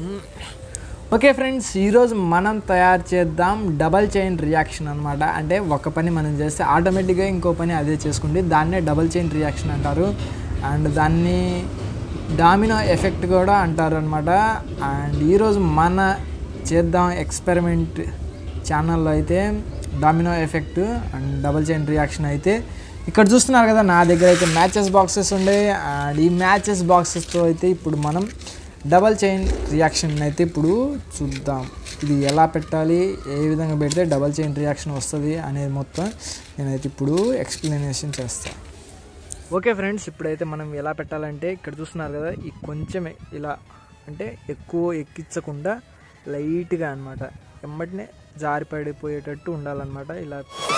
Okay friends, ఈరోజు మనం తయారు చేద్దాం డబల్ చైన్ రియాక్షన్ అనమాట. అంటే ఒక పని మనం చేస్తే ఆటోమేటిక్గా ఇంకో పని అదే చేసుకుంటే దాన్నే డబల్ చైన్ రియాక్షన్ అంటారు. అండ్ దాన్ని డామినో ఎఫెక్ట్ కూడా అంటారు అనమాట. అండ్ ఈరోజు మన చేద్దాం ఎక్స్పెరిమెంట్ ఛానల్లో అయితే domino effect and double chain reaction అయితే ఇక్కడ చూస్తున్నారు కదా. నా దగ్గర అయితే మ్యాచెస్ బాక్సెస్ ఉండే. అండ్ ఈ మ్యాచెస్ బాక్సెస్తో అయితే ఇప్పుడు మనం డబల్ చైన్ రియాక్షన్ అయితే ఇప్పుడు చూద్దాం. ఇది ఎలా పెట్టాలి, ఏ విధంగా పెడితే డబల్ చైన్ రియాక్షన్ వస్తుంది అనేది మొత్తం నేనైతే ఇప్పుడు ఎక్స్ప్లెనేషన్ చేస్తాను. ఓకే ఫ్రెండ్స్, ఇప్పుడైతే మనం ఎలా పెట్టాలంటే ఇక్కడ చూస్తున్నారు కదా, ఈ కొంచెమే ఇలా అంటే ఎక్కువ ఎక్కించకుండా లైట్గా అనమాట ఎమ్మటినే జారి పడిపోయేటట్టు ఉండాలన్నమాట. ఇలా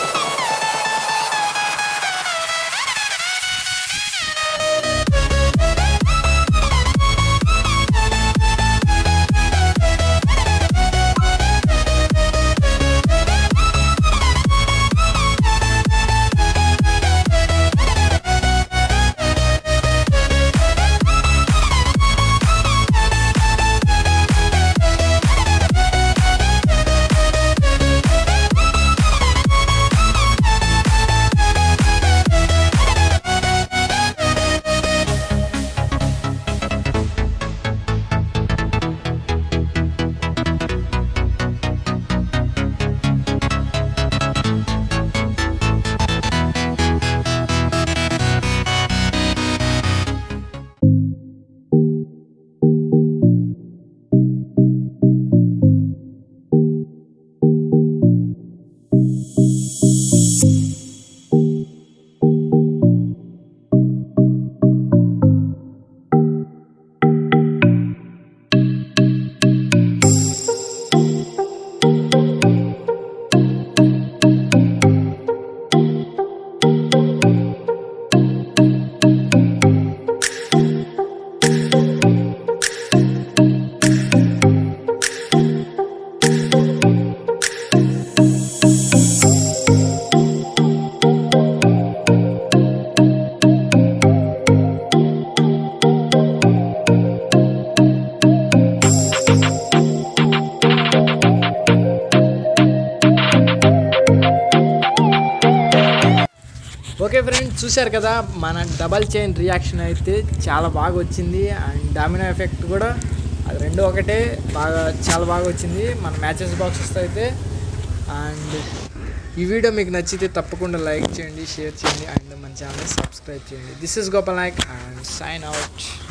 ఓకే ఫ్రెండ్స్, చూశారు కదా మన డబల్ చైన్ రియాక్షన్ అయితే చాలా బాగా వచ్చింది. అండ్ డామినో ఎఫెక్ట్ కూడా అది రెండు ఒకటే చాలా బాగా వచ్చింది మన మ్యాచెస్ బాక్సెస్తో అయితే. అండ్ ఈ వీడియో మీకు నచ్చితే తప్పకుండా లైక్ చేయండి, షేర్ చేయండి అండ్ మన ఛానల్ సబ్స్క్రైబ్ చేయండి. This is Gopal Nayak and sign out.